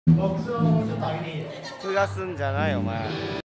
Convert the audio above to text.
爆笑はもうちょっと上げていいよ。 ふがすんじゃないお前。